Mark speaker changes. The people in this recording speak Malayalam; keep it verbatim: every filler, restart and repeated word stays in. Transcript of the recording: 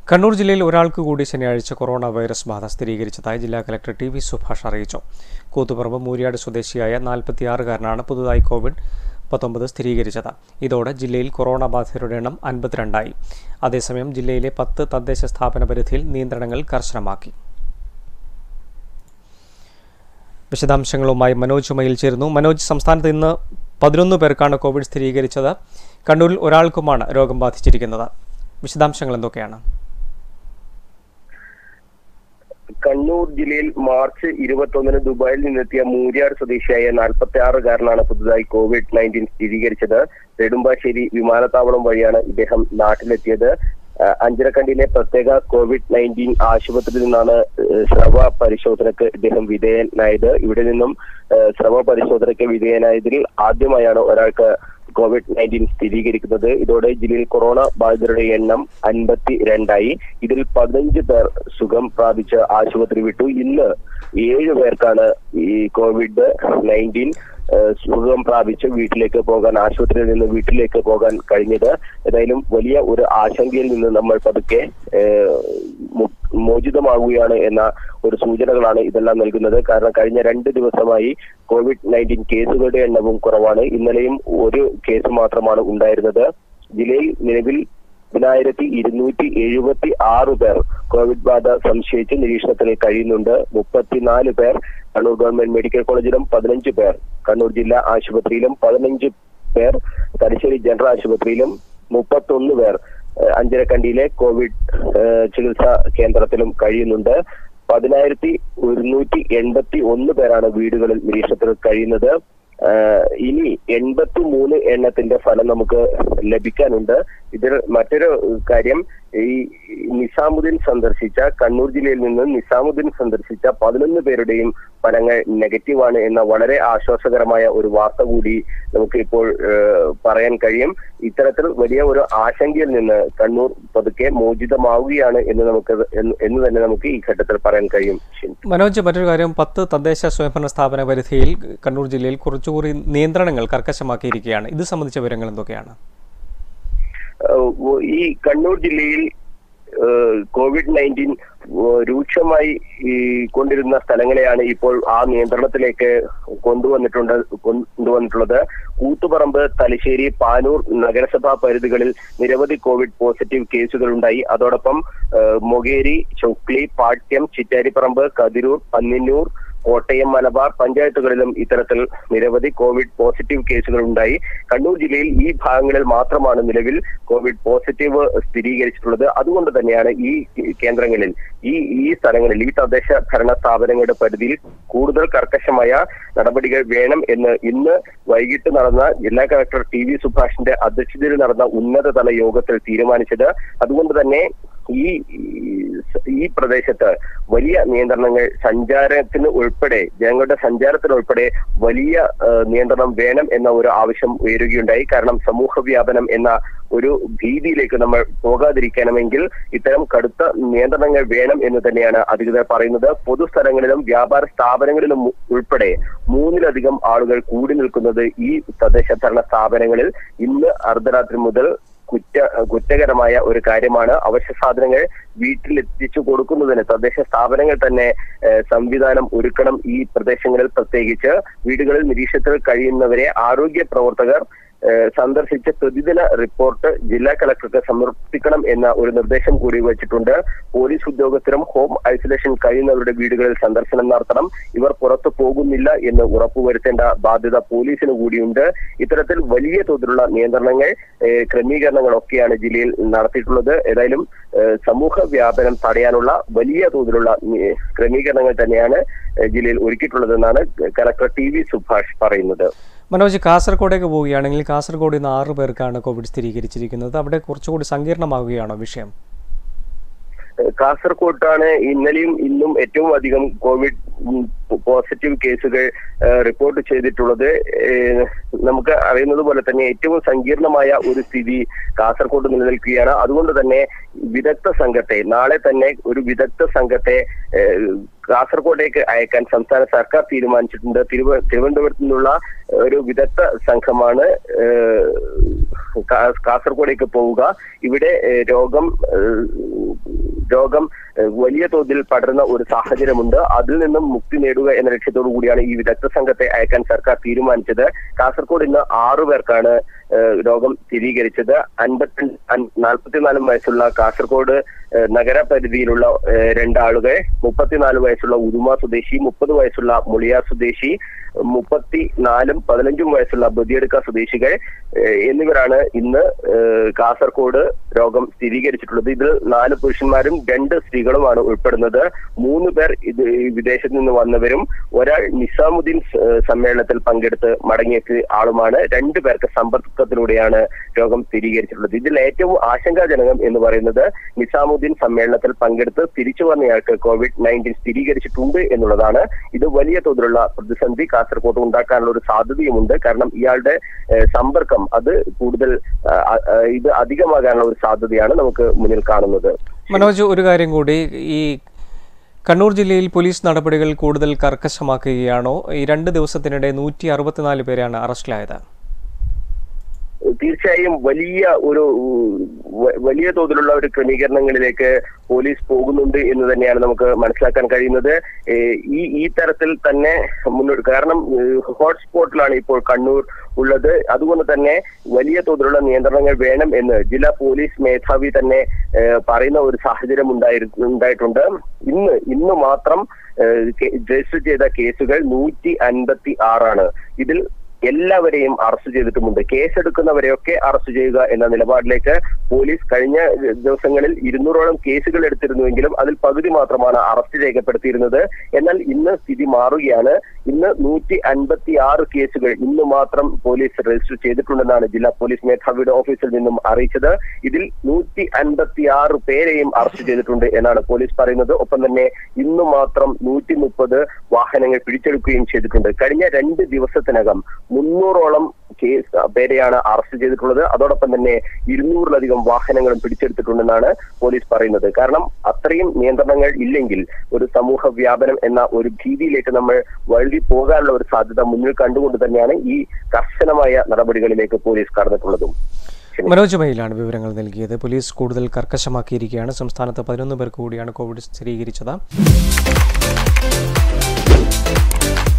Speaker 1: കണ്ണൂർ ജില്ലയിൽ ഒരാൾക്ക് കൂടി ശനിയാഴ്ച കൊറോണ വൈറസ് ബാധ സ്ഥിരീകരിച്ചതായി ജില്ലാ കളക്ടർ ടി വി സുഭാഷ് അറിയിച്ചു. കൂത്തുപറമ്പ് മൂര്യാട് സ്വദേശിയായ നാൽപ്പത്തിയാറുകാരനാണ് പുതുതായി കോവിഡ് പത്തൊമ്പത് സ്ഥിരീകരിച്ചത്. ഇതോടെ ജില്ലയിൽ കൊറോണ ബാധിതരുടെ എണ്ണം അൻപത്തിരണ്ടായി. അതേസമയം ജില്ലയിലെ പത്ത് തദ്ദേശ സ്ഥാപന പരിധിയിൽ നിയന്ത്രണങ്ങൾ കർശനമാക്കി. വിശദാംശങ്ങളുമായി മനോജ് മയിൽ ചേരുന്നു. മനോജ്, സംസ്ഥാനത്ത് ഇന്ന് പതിനൊന്ന് പേർക്കാണ് കോവിഡ് സ്ഥിരീകരിച്ചത്. കണ്ണൂരിൽ ഒരാൾക്കുമാണ് രോഗം ബാധിച്ചിരിക്കുന്നത്. വിശദാംശങ്ങൾ എന്തൊക്കെയാണ്?
Speaker 2: കണ്ണൂർ ജില്ലയിൽ മാർച്ച് ഇരുപത്തൊന്നിന് ദുബായിൽ നിന്നെത്തിയ മൂര്യാട് സ്വദേശിയായ നാൽപ്പത്തി ആറുകാരനാണ് പുതുതായി കോവിഡ് നയൻറ്റീൻ സ്ഥിരീകരിച്ചത്. നെടുമ്പാശ്ശേരി വിമാനത്താവളം വഴിയാണ് ഇദ്ദേഹം നാട്ടിലെത്തിയത്. അഞ്ചരക്കണ്ടിയിലെ പ്രത്യേക കോവിഡ് നയൻറ്റീൻ ആശുപത്രിയിൽ നിന്നാണ് സ്രവ പരിശോധനയ്ക്ക് ഇദ്ദേഹം വിധേയനായത്. ഇവിടെ നിന്നും സ്രവ പരിശോധനയ്ക്ക് വിധേയനായതിൽ ആദ്യമായാണ് ഒരാൾക്ക് കോവിഡ് നയൻറ്റീൻ സ്ഥിരീകരിക്കുന്നത്. ഇതോടെ ജില്ലയിൽ കൊറോണ ബാധിതരുടെ എണ്ണം അൻപത്തി രണ്ടായി. ഇതിൽ പതിനഞ്ച് പേർ സുഖം പ്രാപിച്ച് ആശുപത്രി വിട്ടു. ഇന്ന് ഏഴ് പേർക്കാണ് ഈ കോവിഡ് നയൻറ്റീൻ സുഖം പ്രാപിച്ച് വീട്ടിലേക്ക് പോകാൻ, ആശുപത്രിയിൽ നിന്ന് വീട്ടിലേക്ക് പോകാൻ കഴിഞ്ഞത്. ഏതായാലും വലിയ ഒരു ആശങ്കയിൽ നിന്ന് നമ്മൾ പതുക്കെ മോചിതമാകുകയാണ് എന്ന ഒരു സൂചനകളാണ് ഇതെല്ലാം നൽകുന്നത്. കാരണം കഴിഞ്ഞ രണ്ട് ദിവസമായി കോവിഡ് നയൻറ്റീൻ കേസുകളുടെ എണ്ണവും കുറവാണ്. ഇന്നലെയും ഒരു കേസ് മാത്രമാണ് ഉണ്ടായിരുന്നത്. ജില്ലയിൽ നിലവിൽ പതിനായിരത്തി ഇരുന്നൂറ്റി എഴുപത്തി ആറ് പേർ കോവിഡ് ബാധ സംശയിച്ച് നിരീക്ഷണത്തിൽ കഴിയുന്നുണ്ട്. മുപ്പത്തിനാല് പേർ കണ്ണൂർ ഗവൺമെന്റ് മെഡിക്കൽ കോളേജിലും പതിനഞ്ച് പേർ കണ്ണൂർ ജില്ലാ ആശുപത്രിയിലും പതിനഞ്ച് പേർ തലശ്ശേരി ജനറൽ ആശുപത്രിയിലും മുപ്പത്തൊന്ന് പേർ അഞ്ചരക്കണ്ടിയിലെ കോവിഡ് ചികിത്സാ കേന്ദ്രത്തിലും കഴിയുന്നുണ്ട്. പതിനായിരത്തി ഒരുന്നൂറ്റി എൺപത്തി ഒന്ന് പേരാണ് വീടുകളിൽ നിരീക്ഷണത്തിൽ കഴിയുന്നത്. ഇനി എൺപത്തി മൂന്ന് എണ്ണത്തിന്റെ ഫലം നമുക്ക് ലഭിക്കാനുണ്ട്. ഇതിൽ മറ്റൊരു കാര്യം, ഈ നിസാമുദ്ദീൻ സന്ദർശിച്ച കണ്ണൂർ ജില്ലയിൽ നിന്ന് നിസാമുദ്ദീൻ സന്ദർശിച്ച പതിനൊന്ന് പേരുടെയും ഫലങ്ങൾ നെഗറ്റീവാണ് എന്ന വളരെ ആശ്വാസകരമായ ഒരു വാർത്ത കൂടി നമുക്ക് ഇപ്പോൾ പറയാൻ കഴിയും. ഇത്തരത്തിൽ വലിയ ഒരു ആശങ്കയിൽ നിന്ന് കണ്ണൂർ പതുക്കെ മോചിതമാവുകയാണ് എന്ന് നമുക്ക് എന്ന് തന്നെ നമുക്ക് ഈ ഘട്ടത്തിൽ പറയാൻ കഴിയും.
Speaker 1: മനോജ്, മറ്റൊരു കാര്യം, പത്ത് തദ്ദേശ സ്വയംഭരണ സ്ഥാപന പരിധിയിൽ കണ്ണൂർ ജില്ലയിൽ കുറച്ചുകൂടി നിയന്ത്രണങ്ങൾ കർക്കശമാക്കിയിരിക്കുകയാണ്. ഇത് സംബന്ധിച്ച വിവരങ്ങൾ എന്തൊക്കെയാണ്?
Speaker 2: ഈ കണ്ണൂർ ജില്ലയിൽ കോവിഡ് നയൻറ്റീൻ രൂക്ഷമായി കൊണ്ടിരുന്ന സ്ഥലങ്ങളെയാണ് ഇപ്പോൾ ആ നിയന്ത്രണത്തിലേക്ക് കൊണ്ടുവന്നിട്ടുണ്ട് കൊണ്ടുവന്നിട്ടുള്ളത് കൂത്തുപറമ്പ്, തലശ്ശേരി, പാനൂർ നഗരസഭാ പരിധികളിൽ നിരവധി കോവിഡ് പോസിറ്റീവ് കേസുകൾ ഉണ്ടായി. അതോടൊപ്പം മൊകേരി, ചൊക്ലി, പാട്യം, ചിറ്റാരിപ്പറമ്പ്, കതിരൂർ, പന്നിന്നൂർ, കോട്ടയം, മലബാർ പഞ്ചായത്തുകളിലും ഇത്തരത്തിൽ നിരവധി കോവിഡ് പോസിറ്റീവ് കേസുകൾ ഉണ്ടായി. കണ്ണൂർ ജില്ലയിൽ ഈ ഭാഗങ്ങളിൽ മാത്രമാണ് നിലവിൽ കോവിഡ് പോസിറ്റീവ് സ്ഥിരീകരിച്ചിട്ടുള്ളത്. അതുകൊണ്ട് തന്നെയാണ് ഈ കേന്ദ്രങ്ങളിൽ ഈ ഈ സ്ഥലങ്ങളിൽ ഈ തദ്ദേശ ഭരണ സ്ഥാപനങ്ങളുടെ പരിധിയിൽ കൂടുതൽ കർക്കശമായ നടപടികൾ വേണം എന്ന് ഇന്ന് വൈകിട്ട് നടന്ന ജില്ലാ കളക്ടർ ടി വി സുഭാഷിന്റെ അധ്യക്ഷതയിൽ നടന്ന ഉന്നതതല യോഗത്തിൽ തീരുമാനിച്ചത്. അതുകൊണ്ട് തന്നെ ഈ ഈ പ്രദേശത്ത് വലിയ നിയന്ത്രണങ്ങൾ, സഞ്ചാരത്തിന് ഉൾപ്പെടെ ജനങ്ങളുടെ സഞ്ചാരത്തിന് ഉൾപ്പെടെ വലിയ നിയന്ത്രണം വേണം എന്ന ഒരു ആവശ്യം ഉയരുകയുണ്ടായി. കാരണം സമൂഹ വ്യാപനം എന്ന ഒരു ഭീതിയിലേക്ക് നമ്മൾ പോകാതിരിക്കണമെങ്കിൽ ഇത്തരം കടുത്ത നിയന്ത്രണങ്ങൾ വേണം എന്ന് തന്നെയാണ് അധികൃതർ പറയുന്നത്. പൊതുസ്ഥലങ്ങളിലും വ്യാപാര സ്ഥാപനങ്ങളിലും ഉൾപ്പെടെ മൂന്നിലധികം ആളുകൾ കൂടി നിൽക്കുന്നത് ഈ തദ്ദേശ ഭരണ സ്ഥാപനങ്ങളിൽ ഇന്ന് അർദ്ധരാത്രി മുതൽ കുറ്റ കുറ്റകരമായ ഒരു കാര്യമാണ്. അവശ്യ സാധനങ്ങൾ വീട്ടിലെത്തിച്ചു കൊടുക്കുന്നതിന് തദ്ദേശ സ്ഥാപനങ്ങൾ തന്നെ സംവിധാനം ഒരുക്കണം. ഈ പ്രദേശങ്ങളിൽ പ്രത്യേകിച്ച് വീടുകളിൽ നിരീക്ഷണത്തിൽ കഴിയുന്നവരെ ആരോഗ്യ പ്രവർത്തകർ സന്ദർശിച്ച് പ്രതിദിന റിപ്പോർട്ട് ജില്ലാ കളക്ടർക്ക് സമർപ്പിക്കണം എന്ന ഒരു നിർദ്ദേശം കൂടി വച്ചിട്ടുണ്ട്. പോലീസ് ഉദ്യോഗസ്ഥരും ഹോം ഐസൊലേഷൻ കഴിയുന്നവരുടെ വീടുകളിൽ സന്ദർശനം നടത്തണം. ഇവർ പുറത്തു പോകുന്നില്ല എന്ന് ഉറപ്പുവരുത്തേണ്ട ബാധ്യത പോലീസിന് കൂടിയുണ്ട്. ഇത്തരത്തിൽ വലിയ തോതിലുള്ള നിയന്ത്രണങ്ങൾ, ക്രമീകരണങ്ങളൊക്കെയാണ് ജില്ലയിൽ നടത്തിയിട്ടുള്ളത്. ഏതായാലും സമൂഹ വ്യാപനം തടയാനുള്ള വലിയ തോതിലുള്ള ക്രമീകരണങ്ങൾ തന്നെയാണ് ജില്ലയിൽ ഒരുക്കിയിട്ടുള്ളതെന്നാണ് കളക്ടർ ടി വി സുഭാഷ് പറയുന്നത്.
Speaker 1: മനോജ്, കാസർഗോഡേക്ക് പോവുകയാണെങ്കിൽ കാസർഗോഡ് ഇന്ന് ആറു പേർക്കാണ് കോവിഡ് സ്ഥിരീകരിച്ചിരിക്കുന്നത്. അവിടെ കുറച്ചുകൂടി സങ്കീർണമാവുകയാണോ വിഷയം?
Speaker 2: കാസർഗോഡാണ് ഇന്നലെയും ഇന്നും ഏറ്റവും അധികം കോവിഡ് പോസിറ്റീവ് കേസുകൾ റിപ്പോർട്ട് ചെയ്തിട്ടുള്ളത്. നമുക്ക് അറിയുന്നത് പോലെ തന്നെ ഏറ്റവും സങ്കീർണമായ ഒരു സ്ഥിതി കാസർഗോഡ് നിലനിൽക്കുകയാണ്. അതുകൊണ്ട് തന്നെ വിദഗ്ധ സംഘത്തെ നാളെ തന്നെ ഒരു വിദഗ്ധ സംഘത്തെ കാസർഗോഡേക്ക് അയക്കാൻ സംസ്ഥാന സർക്കാർ തീരുമാനിച്ചിട്ടുണ്ട്. തിരുവ തിരുവനന്തപുരത്ത് നിന്നുള്ള ഒരു വിദഗ്ധ സംഘമാണ് കാസർഗോഡേക്ക് പോവുക. ഇവിടെ രോഗം രോഗം വലിയ തോതിൽ പടരുന്ന ഒരു സാഹചര്യമുണ്ട്. അതിൽ നിന്നും മുക്തി നേടുക എന്ന ലക്ഷ്യത്തോടു കൂടിയാണ് ഈ വിദഗ്ധ സംഘത്തെ അയക്കാൻ സർക്കാർ തീരുമാനിച്ചത്. കാസർഗോഡ് ഇന്ന് ആറു പേർക്കാണ് രോഗം സ്ഥിരീകരിച്ചത്. അൻപത്തി നാൽപ്പത്തിനാലും വയസ്സുള്ള കാസർഗോഡ് നഗരപരിധിയിലുള്ള രണ്ടാളുകൾ, മുപ്പത്തിനാല് വയസ്സുള്ള ഉരുമ സ്വദേശി, മുപ്പത് വയസ്സുള്ള മുളിയാർ സ്വദേശി, മുപ്പത്തി നാലും പതിനഞ്ചും വയസ്സുള്ള ബദിയടുക്ക സ്വദേശികൾ എന്നിവരാണ് ഇന്ന് കാസർഗോഡ് രോഗം സ്ഥിരീകരിച്ചിട്ടുള്ളത്. ഇതിൽ നാല് പുരുഷന്മാരും രണ്ട് സ്ത്രീകളുമാണ് ഉൾപ്പെടുന്നത്. മൂന്ന് പേർ ഇത് വിദേശത്ത് നിന്ന് വന്നവരും ഒരാൾ നിസാമുദ്ദീൻ സമ്മേളനത്തിൽ പങ്കെടുത്ത് മടങ്ങിയ ആളുമാണ്. രണ്ടു പേർക്ക് സമ്പർക്കത്തിലൂടെയാണ് രോഗം സ്ഥിരീകരിച്ചിട്ടുള്ളത്. ഇതിൽ ഏറ്റവും ആശങ്കാജനകം എന്ന് പറയുന്നത് നിസാമുദ്ദീൻ സമ്മേളനത്തിൽ പങ്കെടുത്ത് തിരിച്ചു വന്നയാൾക്ക് കോവിഡ് നയൻറ്റീൻ സ്ഥിരീകരിച്ചിട്ടുണ്ട് എന്നുള്ളതാണ്. ഇത് വലിയ തോതിലുള്ള പ്രതിസന്ധി കാസർഗോഡ് ഉണ്ടാക്കാനുള്ള ഒരു സാധ്യതയുമുണ്ട്. കാരണം ഇയാളുടെ സമ്പർക്കം അത് കൂടുതൽ ഇത് അധികമാകാനുള്ള ഒരു സാധ്യതയാണ് നമുക്ക് മുന്നിൽ കാണുന്നത്.
Speaker 1: മനോജ്, ഒരു കാര്യം കൂടി, ഈ കണ്ണൂർ ജില്ലയിൽ പോലീസ് നടപടികൾ കൂടുതൽ കർക്കശമാക്കുകയാണോ? ഈ രണ്ട് ദിവസത്തിനിടെ നൂറ്റി അറുപത്തിനാല് പേരാണ് അറസ്റ്റിലായത്.
Speaker 2: തീർച്ചയായും വലിയ ഒരു വലിയ തോതിലുള്ള ഒരു ക്രമീകരണങ്ങളിലേക്ക് പോലീസ് പോകുന്നുണ്ട് എന്ന് തന്നെയാണ് നമുക്ക് മനസ്സിലാക്കാൻ കഴിയുന്നത്. ഈ ഈ തരത്തിൽ തന്നെ മുന്നോട്ട്, കാരണം ഹോട്ട്സ്പോട്ടിലാണ് ഇപ്പോൾ കണ്ണൂർ ഉള്ളത്. അതുകൊണ്ട് തന്നെ വലിയ തോതിലുള്ള നിയന്ത്രണങ്ങൾ വേണം എന്ന് ജില്ലാ പോലീസ് മേധാവി തന്നെ പറയുന്ന ഒരു സാഹചര്യം ഉണ്ടായിരുന്നു ഉണ്ടായിട്ടുണ്ട്. ഇന്ന് ഇന്ന് മാത്രം രജിസ്റ്റർ ചെയ്ത കേസുകൾ നൂറ്റി അൻപത്തി ആറാണ്. ഇതിൽ എല്ലാവരെയും അറസ്റ്റ് ചെയ്തിട്ടുമുണ്ട്. കേസെടുക്കുന്നവരെയൊക്കെ അറസ്റ്റ് ചെയ്യുക എന്ന നിലപാടിലേക്ക് പോലീസ് കഴിഞ്ഞ ദിവസങ്ങളിൽ ഇരുന്നൂറോളം കേസുകൾ എടുത്തിരുന്നുവെങ്കിലും അതിൽ പകുതി മാത്രമാണ് അറസ്റ്റ് രേഖപ്പെടുത്തിയിരുന്നത്. എന്നാൽ ഇന്ന് സ്ഥിതി മാറുകയാണ്. ഇന്ന് നൂറ്റി അൻപത്തി ആറ് കേസുകൾ ഇന്ന് മാത്രം പോലീസ് രജിസ്റ്റർ ചെയ്തിട്ടുണ്ടെന്നാണ് ജില്ലാ പോലീസ് മേധാവിയുടെ ഓഫീസിൽ നിന്നും അറിയിച്ചത്. ഇതിൽ നൂറ്റി അൻപത്തി ആറ് പേരെയും അറസ്റ്റ് ചെയ്തിട്ടുണ്ട് എന്നാണ് പോലീസ് പറയുന്നത്. ഒപ്പം തന്നെ ഇന്ന് മാത്രം നൂറ്റി മുപ്പത് വാഹനങ്ങൾ പിടിച്ചെടുക്കുകയും ചെയ്തിട്ടുണ്ട്. കഴിഞ്ഞ രണ്ട് ദിവസത്തിനകം മുന്നൂറോളം കേസ് പേരെയാണ് അറസ്റ്റ് ചെയ്തിട്ടുള്ളത്. അതോടൊപ്പം തന്നെ ഇരുന്നൂറിലധികം വാഹനങ്ങളും പിടിച്ചെടുത്തിട്ടുണ്ടെന്നാണ് പോലീസ് പറയുന്നത്. കാരണം അത്രയും നിയന്ത്രണങ്ങൾ ഇല്ലെങ്കിൽ ഒരു സമൂഹ വ്യാപനം എന്ന ഒരു ഭീതിയിലേക്ക് നമ്മൾ വഴുതി പോകാനുള്ള ഒരു സാധ്യത മുന്നിൽ കണ്ടുകൊണ്ട് തന്നെയാണ് ഈ കർശനമായ നടപടികളിലേക്ക് പോലീസ് കടന്നിട്ടുള്ളതും.
Speaker 1: മനോജ് മയിലാണ് വിവരങ്ങൾ നൽകിയത്. പോലീസ് കൂടുതൽ കർക്കശമാക്കിയിരിക്കുകയാണ്. സംസ്ഥാനത്ത് പതിനൊന്ന് പേർക്ക് കൂടിയാണ് കോവിഡ് സ്ഥിരീകരിച്ചത്.